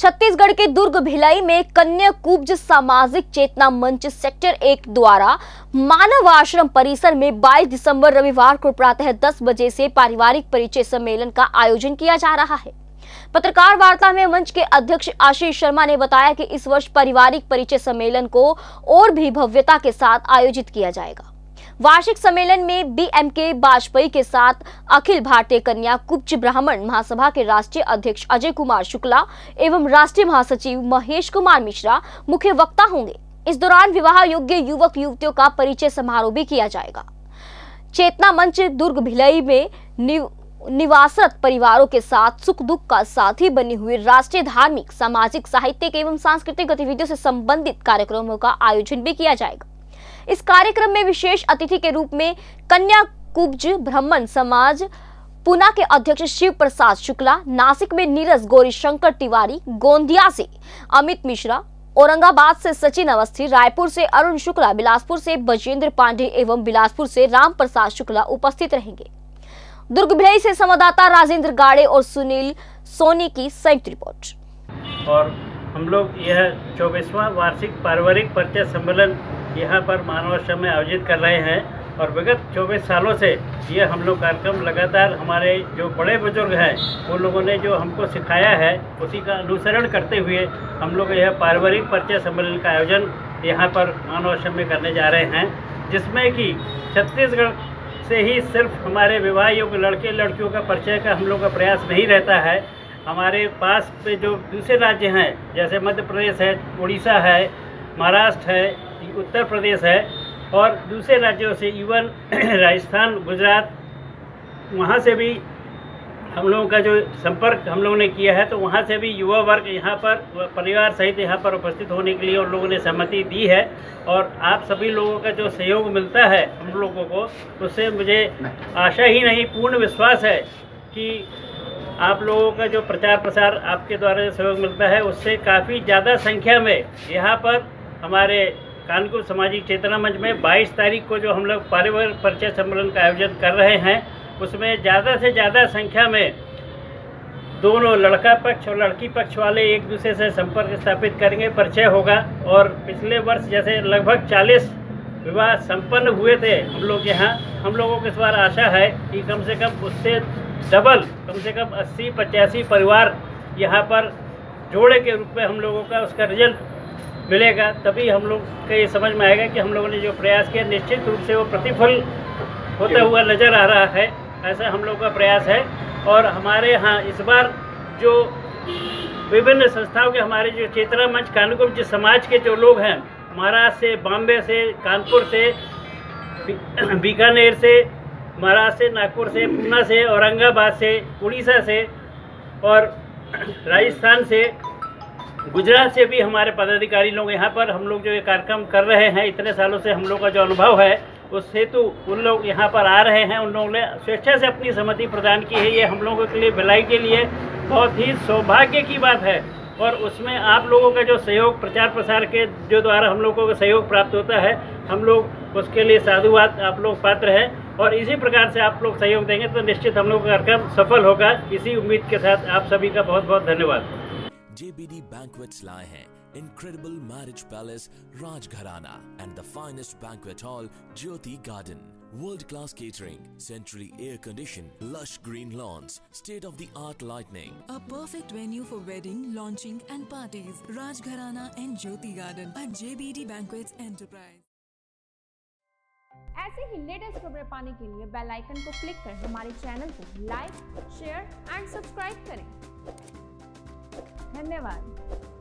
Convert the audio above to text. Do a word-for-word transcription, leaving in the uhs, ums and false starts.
छत्तीसगढ़ के दुर्ग भिलाई में कन्या कुब्ज सामाजिक चेतना मंच सेक्टर एक द्वारा मानव आश्रम परिसर में बाईस दिसंबर रविवार को प्रातः दस बजे से पारिवारिक परिचय सम्मेलन का आयोजन किया जा रहा है। पत्रकार वार्ता में मंच के अध्यक्ष आशीष शर्मा ने बताया कि इस वर्ष पारिवारिक परिचय सम्मेलन को और भी भव्यता के साथ आयोजित किया जाएगा। वार्षिक सम्मेलन में बी एम के वाजपेयी के साथ अखिल भारतीय कन्या कुब्ज ब्राह्मण महासभा के राष्ट्रीय अध्यक्ष अजय कुमार शुक्ला एवं राष्ट्रीय महासचिव महेश कुमार मिश्रा मुख्य वक्ता होंगे। इस दौरान विवाह योग्य युवक युवतियों का परिचय समारोह भी किया जाएगा। चेतना मंच दुर्ग भिलाई में निव निवासरत परिवारों के साथ सुख दुख का साथी बनी हुई राष्ट्रीय धार्मिक सामाजिक साहित्यिक एवं सांस्कृतिक गतिविधियों से संबंधित कार्यक्रमों का आयोजन भी किया जाएगा। इस कार्यक्रम में विशेष अतिथि के रूप में कन्या कुब्ज ब्राह्मण समाज पुना के अध्यक्ष शिव प्रसाद शुक्ला, नासिक में नीरज गौरी शंकर तिवारी, गोंदिया से अमित मिश्रा, औरंगाबाद से सचिन अवस्थी, रायपुर से अरुण शुक्ला, बिलासपुर से बजेंद्र पांडे एवं बिलासपुर से राम प्रसाद शुक्ला उपस्थित रहेंगे। दुर्ग भिलाई से संवाददाता राजेंद्र गाड़े और सुनील सोनी की संयुक्त रिपोर्ट। और हम लोग यह चौबीसवां वार्षिक पारिवारिक परिचय सम्मेलन यहाँ पर मानव आश्रम में आयोजित कर रहे हैं और विगत चौबीस सालों से ये हम लोग कार्यक्रम लगातार हमारे जो बड़े बुजुर्ग हैं वो लोगों ने जो हमको सिखाया है उसी का अनुसरण करते हुए हम लोग यह पारिवारिक परिचय सम्मेलन का आयोजन यहाँ पर मानव आश्रम में करने जा रहे हैं, जिसमें कि छत्तीसगढ़ से ही सिर्फ हमारे विवाह योग्य लड़के लड़कियों का परिचय का हम लोग का प्रयास नहीं रहता है। हमारे पास पे जो दूसरे राज्य हैं जैसे मध्य प्रदेश है, उड़ीसा है, महाराष्ट्र है, उत्तर प्रदेश है और दूसरे राज्यों से इवन राजस्थान, गुजरात, वहाँ से भी हम लोगों का जो संपर्क हम लोगों ने किया है, तो वहाँ से भी युवा वर्ग यहाँ पर परिवार सहित यहाँ पर उपस्थित होने के लिए उन लोगों ने सहमति दी है। और आप सभी लोगों का जो सहयोग मिलता है हम लोगों को, उससे मुझे आशा ही नहीं पूर्ण विश्वास है कि आप लोगों का जो प्रचार प्रसार आपके द्वारा सहयोग मिलता है उससे काफ़ी ज़्यादा संख्या में यहाँ पर हमारे कानपुर सामाजिक चेतना मंच में बाईस तारीख को जो हम लोग पारिवारिक परिचय सम्मेलन का आयोजन कर रहे हैं उसमें ज़्यादा से ज़्यादा संख्या में दोनों लड़का पक्ष और लड़की पक्ष वाले एक दूसरे से संपर्क स्थापित करेंगे, परिचय होगा। और पिछले वर्ष जैसे लगभग चालीस विवाह संपन्न हुए थे हम लोग यहाँ, हम लोगों को इस बार आशा है कि कम से कम उससे डबल, कम से कम अस्सी पचासी परिवार यहाँ पर जोड़े के रूप में हम लोगों का उसका रिजल्ट मिलेगा। तभी हम लोग को ये समझ में आएगा कि हम लोगों ने जो प्रयास किया निश्चित रूप से वो प्रतिफल होता हुआ नज़र आ रहा है, ऐसा हम लोग का प्रयास है। और हमारे यहाँ इस बार जो विभिन्न संस्थाओं के हमारे जो चेतना मंच कानपुर जिस समाज के जो लोग हैं, महाराष्ट्र से, बॉम्बे से, कानपुर से, बीकानेर से, महाराष्ट्र से, नागपुर से, पूना से, औरंगाबाद से, उड़ीसा से और राजस्थान से, गुजरात से भी हमारे पदाधिकारी लोग यहाँ पर हम लोग जो ये कार्यक्रम कर रहे हैं, इतने सालों से हम लोग का जो अनुभव है उस हेतु उन लोग यहाँ पर आ रहे हैं। उन लोगों ने स्वेच्छा से अपनी सहमति प्रदान की है। ये हम लोगों के लिए भिलाई के लिए बहुत ही सौभाग्य की बात है और उसमें आप लोगों का जो सहयोग प्रचार प्रसार के जो द्वारा हम लोगों को सहयोग प्राप्त होता है, हम लोग उसके लिए साधुवाद आप लोग पात्र हैं। और इसी प्रकार से आप लोग सहयोग देंगे तो निश्चित हम लोग का कार्यक्रम सफल होगा। इसी उम्मीद के साथ आप सभी का बहुत बहुत धन्यवाद। J B D Banquets लाए हैं incredible marriage palace Rajgharana and the finest banquet hall Jyoti Garden. World-class catering, centrally air-conditioned, lush green lawns, state-of-the-art lighting. A perfect venue for wedding, launching and parties. Rajgharana and Jyoti Garden at J B D Banquets Enterprise. ऐसे ही latest खबरें पाने के लिए bell icon को click कर हमारे channel को like, share and subscribe करें। धन्यवाद।